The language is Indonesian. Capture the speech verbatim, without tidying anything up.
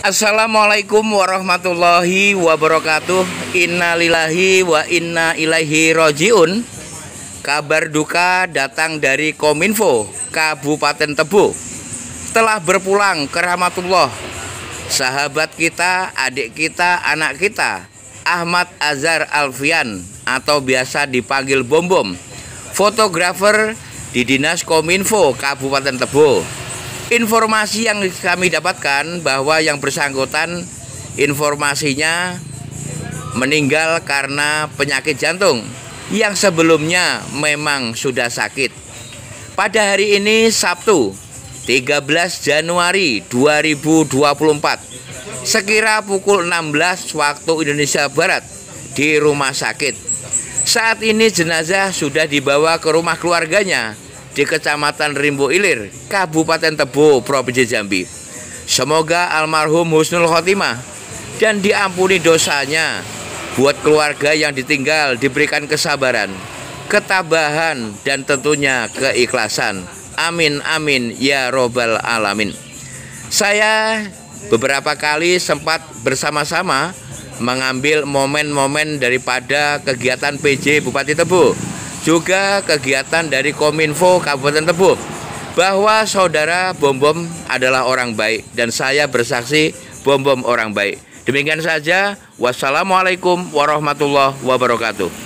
Assalamualaikum warahmatullahi wabarakatuh. Innalillahi wa inna ilaihi rojiun. Kabar duka datang dari Kominfo Kabupaten Tebo. Telah berpulang ke rahmatullah sahabat kita, adik kita, anak kita, Ahmad Azhar Alfian atau biasa dipanggil Bom Bom, fotografer di Dinas Kominfo Kabupaten Tebo. Informasi yang kami dapatkan bahwa yang bersangkutan informasinya meninggal karena penyakit jantung yang sebelumnya memang sudah sakit. Pada hari ini Sabtu tiga belas Januari dua ribu dua puluh empat sekira pukul enam belas waktu Indonesia Barat di rumah sakit. Saat ini jenazah sudah dibawa ke rumah keluarganya di Kecamatan Rimbo Ilir, Kabupaten Tebo, Provinsi Jambi. Semoga almarhum husnul khotimah dan diampuni dosanya. Buat keluarga yang ditinggal diberikan kesabaran, ketabahan, dan tentunya keikhlasan. Amin amin ya robbal alamin. Saya beberapa kali sempat bersama-sama mengambil momen-momen daripada kegiatan P J Bupati Tebo, juga kegiatan dari Kominfo Kabupaten Tebo, bahwa saudara Bom Bom adalah orang baik dan saya bersaksi Bom Bom orang baik. Demikian saja. Wassalamualaikum warahmatullahi wabarakatuh.